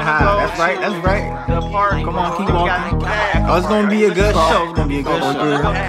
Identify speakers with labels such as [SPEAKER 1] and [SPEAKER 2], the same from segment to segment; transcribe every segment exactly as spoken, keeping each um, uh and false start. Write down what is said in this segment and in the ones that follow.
[SPEAKER 1] That's right, that's right. Come on, keep walking. Oh, it's gonna be a good show. It's gonna be a good show.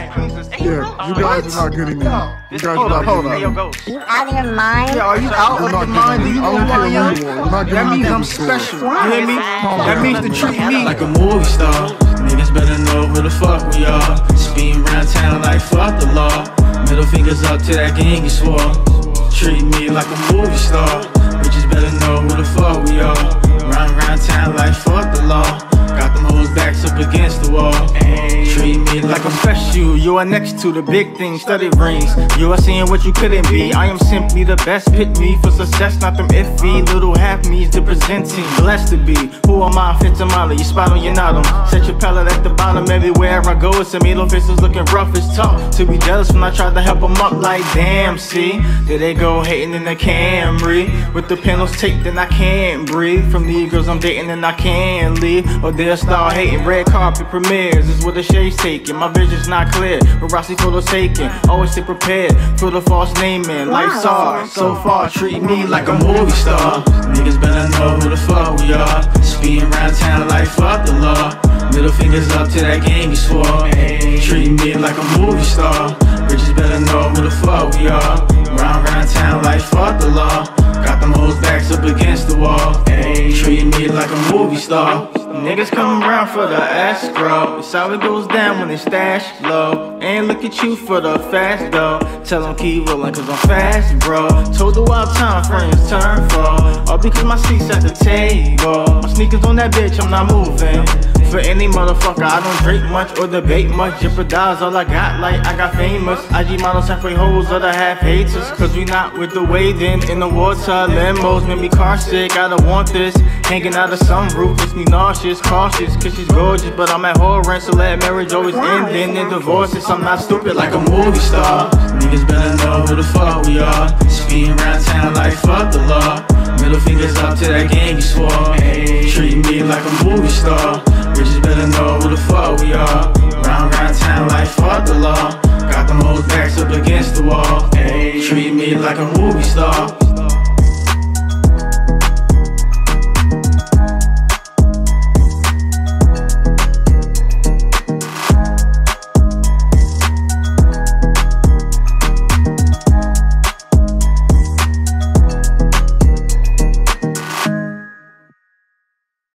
[SPEAKER 2] Yeah, you guys are not getting me. You guys are not getting me.
[SPEAKER 3] You out of your mind?
[SPEAKER 1] Yeah, are you out of your mind? Do you know who I am? That means I'm special. You hear me? That means to treat me
[SPEAKER 4] like a movie star. Niggas better know who the fuck we are. Speeding around town like fuck the law. Middle fingers up to that gang you swore. Treat me like a movie star. Bitches better know who the fuck we are. Round around town like fuck the law. Got them hoes backs up against the wall. Treat me like I'm special. You are next to the big thing, studded rings. You are seeing what you couldn't be. I am simply the best. Pick me for success, not them iffy little half me's to presenting. Blessed to be. Who am I? Phantomata. You spot on, you're not on. Set your palate at the bottom. Everywhere I go, it's a middle faces looking rough as tough. To be jealous when I tried to help them up, like damn. See, there they go hating in the Camry with the panels taped and I can't breathe. From the girls I'm dating and I can't leave, or they'll start hating. Red carpet premieres is where the shade's taken. My vision's not clear, but Rossi photos taken. Always stay prepared for the false naming. Life's hard, so far treat me like a movie star. Niggas better know who the fuck we are. Speeding around town like fuck the law. Middle fingers up to that gang you swore. Treat me like a movie star. Bitches better know who the fuck we are. Round round town like fuck the law. Got them hoes backs up against the wall. Treat me like a movie star. Niggas come around for the escrow. It's how it goes down when they stash low. And look at you for the fast though. Tell them keep rolling cause I'm fast bro. Told the wild time friends turn for. All because my seat's at the table. My sneakers on that bitch, I'm not moving. For any motherfucker, I don't drink much or debate much. Jeopardize all I got like I got famous. I G models halfway hoes, other half haters. Cause we not with the wading in the water. Limos make me car sick, I don't want this. Hanging out of some roof makes me nauseous. Cautious cause she's gorgeous, but I'm at horror. So let marriage always end in the divorces. I'm not stupid like a movie star. Niggas better know who the fuck we are. Speeding around town like fuck the law. Middle fingers up to that gang you swore. Treat me like a movie star. Bitches better know who the fuck we are. Round round town like fuck the law. Got them hoes backs up against the wall. Treat me like a movie star.